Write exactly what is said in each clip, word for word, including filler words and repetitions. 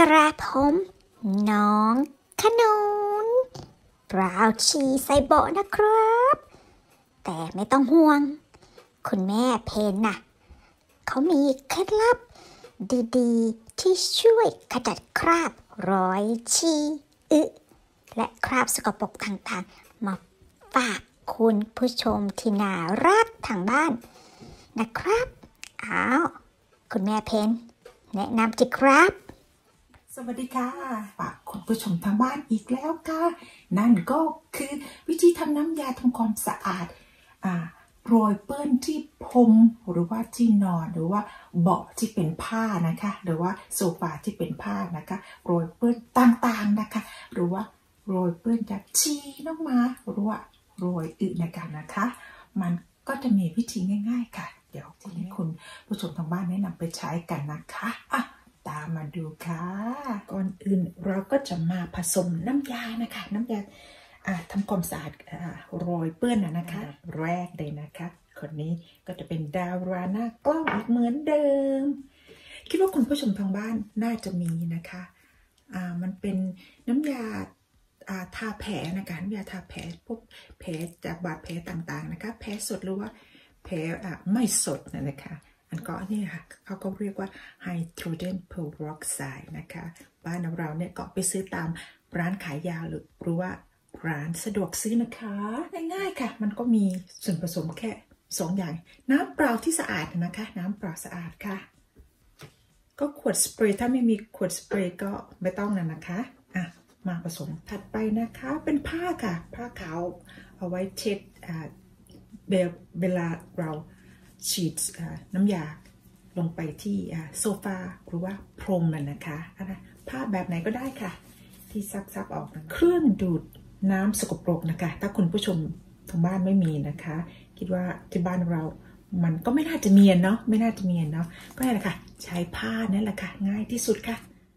กระผมน้องขนุนเปล่าชีใส่เบาะนะครับแต่ไม่ต้องห่วงคุณแม่เพนน่ะเขามีเคล็ดลับดีๆที่ช่วยขจัดคราบรอยชีอึและคราบสกปรกต่างๆมาฝากคุณผู้ชมที่น่ารักทางบ้านนะครับอ้าวคุณแม่เพนแนะนำจิครับสวัสดีค่ะฝากคุณผู้ชมทางบ้านอีกแล้วค่ะนั่นก็คือวิธีทำน้ำยาทำความสะอาดอ่าโรยเปื้อนที่พรมหรือว่าที่นอนหรือว่าเบาะที่เป็นผ้านะคะหรือว่าโซฟาที่เป็นผ้านะคะโรยเปื้อนต่างๆนะคะหรือว่าโรยเปื้อนจากชีน้องมาหรือว่าโรยอึนะคะนะคะมันก็จะมีวิธีง่ายๆค่ะเดี๋ยวทีนี้คุณผู้ชมทางบ้านแนะนำไปใช้กันนะคะอ่ะตามมาดูค่ะก่อนอื่นเราก็จะมาผสมน้ำยานะคะน้ำยาทำความสะอาดโรยเปื้อนนะนะคะแรกเลยนะคะคนนี้ก็จะเป็นดาราหน้ากล้องอีกเหมือนเดิมคิดว่าคุณผู้ชมทางบ้านน่าจะมีนะคะอ่ามันเป็นน้ำยาทาแผลนะคะน้ำยาทาแผลพวกแผลจากบาดแผลต่างๆนะคะแผลสดหรือว่าแผลไม่สดนะคะอันก็นี่ค่ะเขาก็เรียกว่าไฮโดรเจนเพอร์ออกไซด์นะคะบ้านเราเนี่ยก็ไปซื้อตามร้านขายยาหรือหรือว่าร้านสะดวกซื้อนะคะง่ายๆค่ะมันก็มีส่วนผสมแค่สองอย่างน้ำเปล่าที่สะอาดนะคะน้ำเปล่าสะอาดค่ะก็ขวดสเปรย์ถ้าไม่มีขวดสเปรย์ก็ไม่ต้องนะนะคะอ่ะมาผสมถัดไปนะคะเป็นผ้าค่ะผ้าขาวเอาไว้เช็ดเวลาเราฉีดน้ำยาลงไปที่โซฟาหรือว่าพรมมันนะคะผ้าแบบไหนก็ได้ค่ะที่ซับๆออกนะเครื่องดูดน้ำสกปรกนะคะถ้าคุณผู้ชมทางบ้านไม่มีนะคะคิดว่าที่บ้านเรามันก็ไม่น่าจะมีเนาะไม่น่าจะมีเนาะก็นี่แหละค่ะใช้ผ้านั่นแหละค่ะง่ายที่สุดค่ะ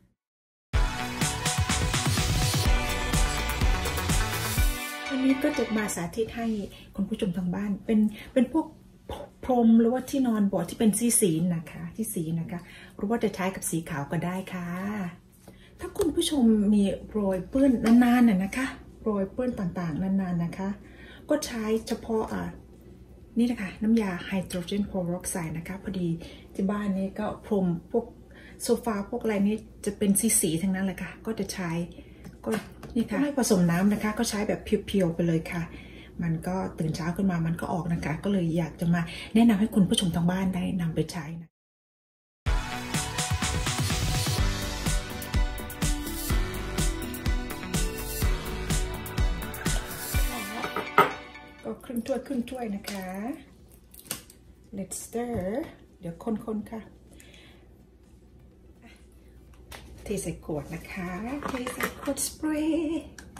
วันนี้ก็จะมาสาธิตให้คุณผู้ชมทางบ้านเป็นเป็นพวกพรมหรือว่าที่นอนเบาะที่เป็นสีสีนะคะที่สีนะคะหรือว่าจะใช้กับสีขาวก็ได้ค่ะถ้าคุณผู้ชมมีโรยเปื้อนนานๆน่ะนะคะโรยเปื้อนต่างๆนานๆนะคะก็ใช้เฉพาะอ่านี่นะคะน้ำยาไฮโดรเจนเพอร์ออกไซด์นะคะพอดีที่บ้านนี้ก็พรมพวกโซฟาพวกอะไรนี้จะเป็นสีสีทั้งนั้นเลยค่ะก็จะใช้ก็นี่ค่ะไม่ผสมน้ำนะคะก็ใช้แบบเพียวๆไปเลยค่ะมันก็ตื่นเช้าขึ้นมามันก็ออกนะคะก็เลยอยากจะมาแนะนำให้คุณผู้ชมทางบ้านได้นำไปใช้นะก็ครึ่งถ้วยครึ่งถ้วยนะคะ let's stir เดี๋ยวคนๆค่ะเทใส่ขวดนะคะเทใส่ขวดสเปรย์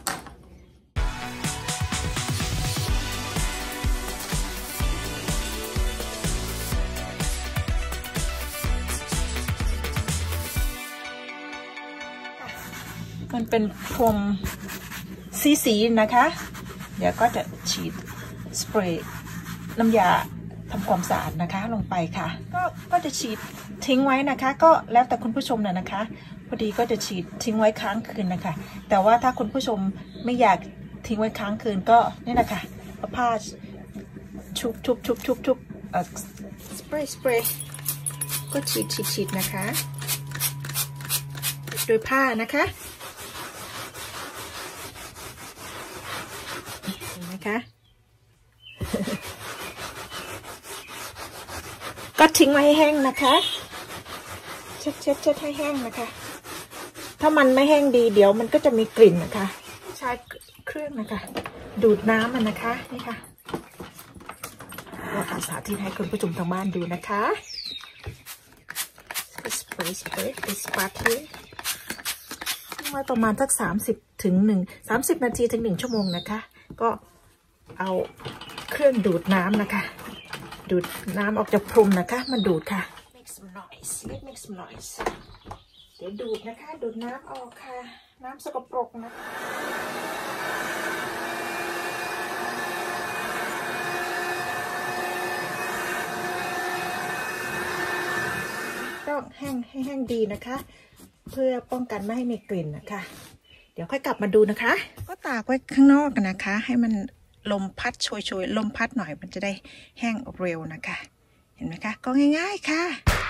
มันเป็นพรมสีๆนะคะเดี๋ยวก็จะฉีดสเปรย์น้ำยาทำความสะอาดนะคะลงไปค่ะก็ก็จะฉีดทิ้งไว้นะคะก็แล้วแต่คุณผู้ชมนะนะคะพอดีก็จะฉีดทิ้งไว้ค้างคืนนะคะแต่ว่าถ้าคุณผู้ชมไม่อยากทิ้งไว้ค้างคืนก็นี่นะคะเอาผ้าชุบชุบชุบชุบชุบสเปรย์สเปรย์ก็ฉีดฉีดฉีดนะคะโดยผ้านะคะนะคะก็ทิ้งไว้ให้แห้งนะคะเช็ดเช็ดเช็ดให้แห้งนะคะถ้ามันไม่แห้งดีเดี๋ยวมันก็จะมีกลิ่นนะคะใช้เครื่องนะคะดูดน้ำมันนะคะนี่ค่ะเราสาธิตให้คุณผู้ชมทางบ้านดูนะคะสเปรย์สเปรย์สปาร์ตี้ทิ้งไว้ประมาณสักสามสิบถึงหนึ่งสามสิบนาทีถึงหนึ่งชั่วโมงนะคะก็เอาเครื่องดูดน้ำนะคะดูดน้ำออกจากพรมนะคะมันดูดค่ะ make some noise let make some noise เดี๋ยวดูดนะคะดูดน้ำออกค่ะน้ำสกปรกนะต้องแห้งให้แห้งดีนะคะเพื่อป้องกันไม่ให้มีกลิ่นนะคะเดี๋ยวค่อยกลับมาดูนะคะก็ตากไว้ข้างนอกกันนะคะให้มันลมพัดโชยๆลมพัดหน่อยมันจะได้แห้งเร็วนะคะเห็นไหมคะก็ง่ายๆค่ะ